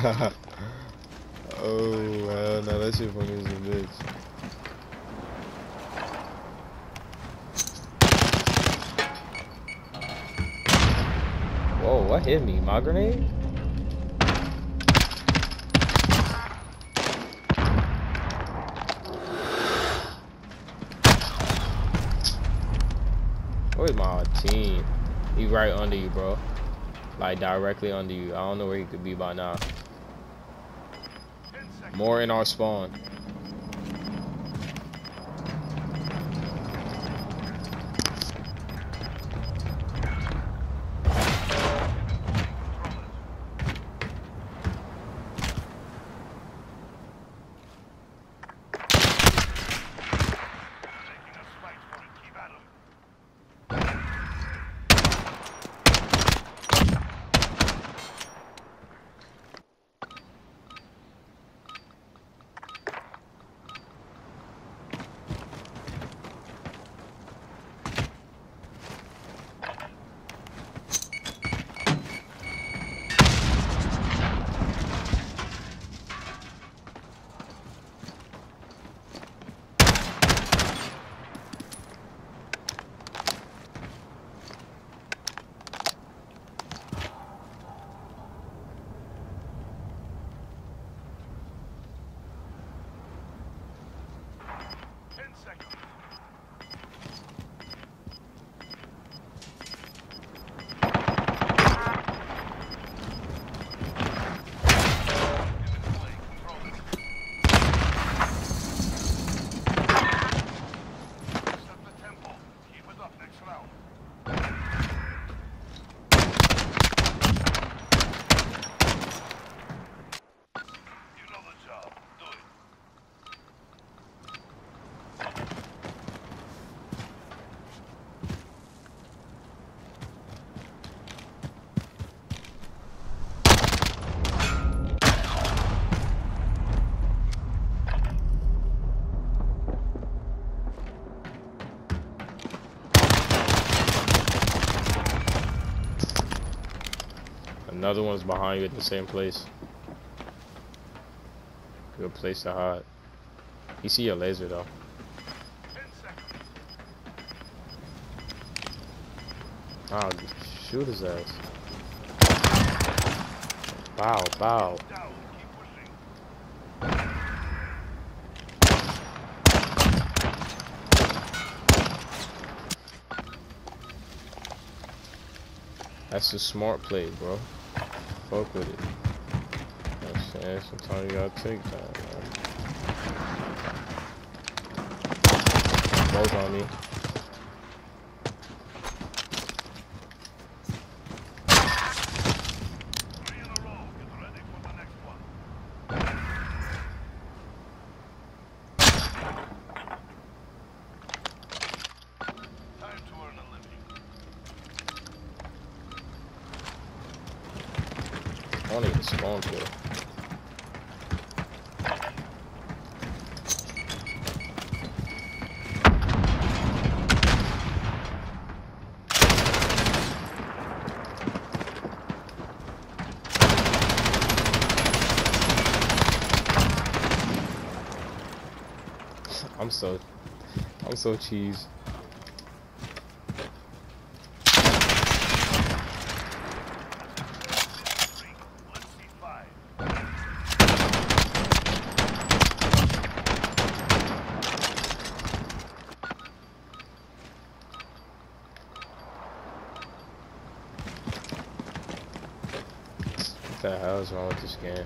Oh, hell no, that shit funny as a bitch. Whoa, what hit me? My grenade? Where's my team? He right under you, bro. Like directly under you. I don't know where he could be by now. More in our spawn. Another one's behind you at the same place. Good place to hide. You see your laser though. Oh, shoot his ass. Bow, bow. That's a smart play, bro. Fuck with it. I'm saying, sometimes you gotta take that, man. Both on me. I don't even spawn kill. I'm so cheese. What the hell is wrong with this game?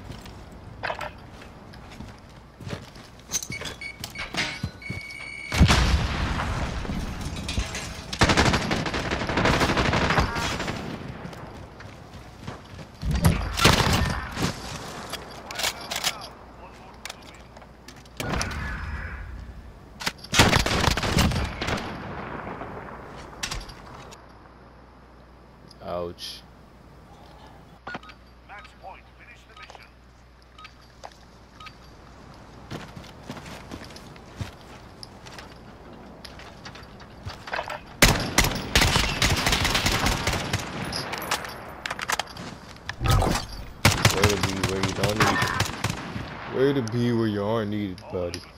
Ouch. Match point. Finish the mission. Y'all need way to be where you are needed, buddy.